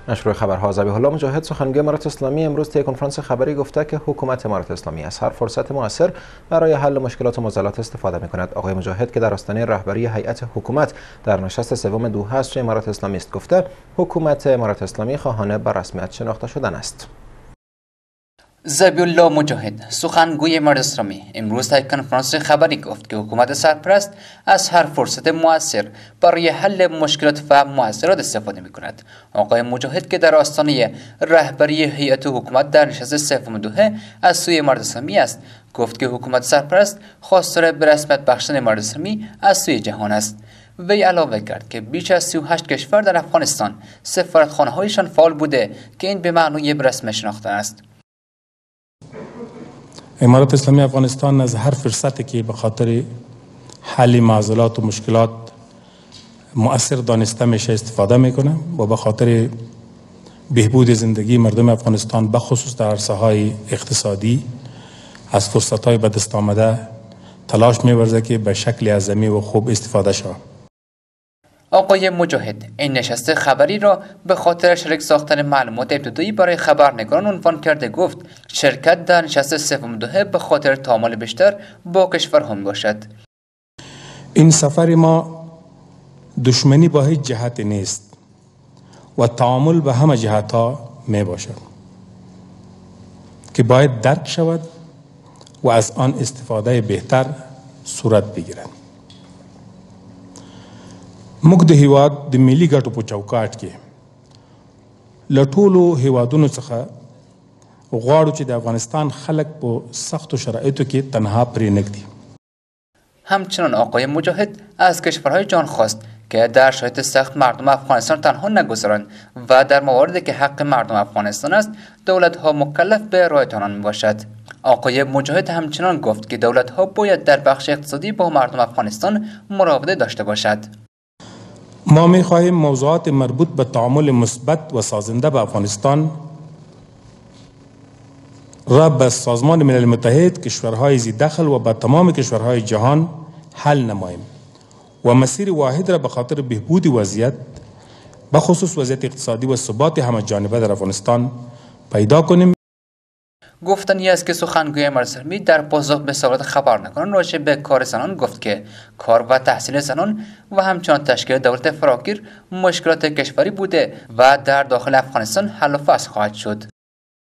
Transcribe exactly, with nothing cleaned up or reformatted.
نشر خبرها ذبیح الله مجاهد سخنگوی امارات اسلامی امروز طی کنفرانس خبری گفته که حکومت امارات اسلامی از هر فرصت مؤثر برای حل مشکلات و معضلات استفاده می‌کند. آقای مجاهد که در آستانه رهبری هیئت حکومت در نشست سوم دوحه از سوی امارات اسلامی است گفته حکومت امارات اسلامی خواهان به رسمیت شناخته شدن است. ذبیح الله مجاهد سخنگوی امارات اسلامی امروز در کنفرانس خبری گفت که حکومت سرپرست از هر فرصت مؤثر برای حل مشکلات و معضلات استفاده می‌کند. آقای مجاهد که در آستانه رهبری هیئت حکومت در نشست سوم دوحه از سوی امارات اسلامی است گفت که حکومت سرپرست خواستار به رسمیت بخشیدن امارات اسلامی از سوی جهان است. وی علاوه کرد که بیش از سی و هشت کشور در افغانستان سفارتخانه‌هایشان فعال بوده که این به معنای به رسمیت شناخته است. امارات اسلامی افغانستان از هر فرصتی که به خاطر حل معضلات و مشکلات مؤثر دانسته میشه استفاده میکنه و به خاطر بهبود زندگی مردم افغانستان به خصوص در عرصه های اقتصادی از فرصت های به دست آمده تلاش می‌ورزه که به شکل اعظمی و خوب استفاده شود. آقای مجاهد این نشست خبری را به خاطر شریک ساختن معلومات ابتدایی برای خبرنگاران عنوان کرده گفت شرکت در نشست سوم دوحه به خاطر تعامل بیشتر با کشورها میباشد. این سفر ما دشمنی با هیچ جهت نیست و تعامل به همه جهت ها می باشد که باید درک شود و از آن استفاده بهتر صورت بگیرد. موږ د هیواد د ملي ګټو په چوکاټ کې له ټولو هیوادونو څخه غواړو چې د افغانستان خلک په سختو شرایطو کې تنها پرې نږدي. همچنان آقای مجاهد از کشورهای جهان خواست که در شرایط سخت مردم افغانستان تنها نگذارند و در مواردی که حق مردم افغانستان است دولت‌ها مکلف به رعایت آن میباشد. آقای مجاهد همچنان گفت که دولت‌ها باید در بخش اقتصادی با مردم افغانستان مراوده داشته باشد. ما می خواهیم موضوعات مربوط به تعامل مثبت و سازنده به افغانستان را به سازمان ملل متحد، کشورهای ذی دخل و به تمام کشورهای جهان حل نماییم و مسیر واحد را به خاطر بهبود وضعیت به خصوص وضعیت اقتصادی و ثبات همه جانبه در افغانستان پیدا کنیم. گفتنی است که سخنگوی امارات اسلامی در پاسخ به سوالات خبرنگاران راجع به کار زنان گفت که کار و تحصیل زنان و همچنان تشکیل دولت فراگیر مشکلات کشوری بوده و در داخل افغانستان حل و فصل خواهد شد.